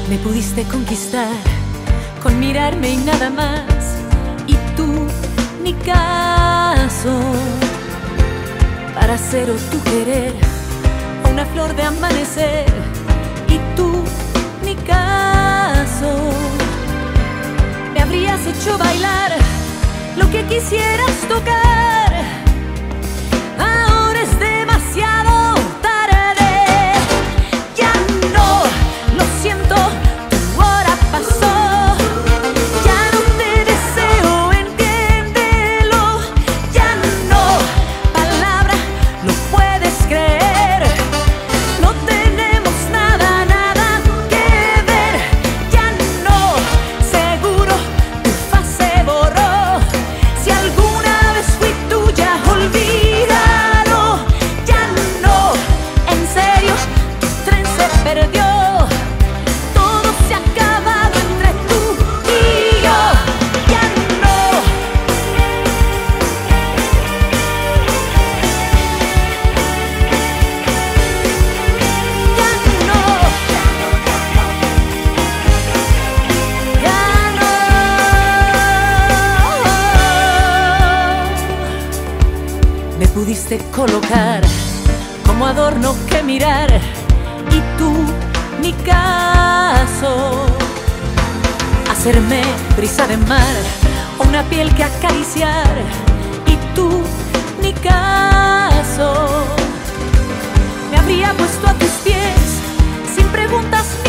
Me pudiste conquistar con mirarme y nada más, y tú ni caso. Para ser o tu querer, una flor de amanecer, y tú ni caso. Me habrías hecho bailar lo que quisieras tocar. Ahora es demasiado tarde. Ya no, lo siento, tu hora pasó. Ya no te deseo, entiéndelo. Ya no, palabra, lo puedes creer. No tenemos nada, nada que ver. Ya no, seguro tu faz se borró. Si alguna vez fui tuya, olvídalo. Ya no, en serio, tu tren se perdió. Todo se ha acabado entre tú y yo. Ya no. Ya no. Ya no. Me pudiste colocar como adorno que mirar, y tú ni caso. Hacerme brisa de mar o una piel que acariciar, y tú ni caso. Me habría puesto a tus pies sin preguntas ni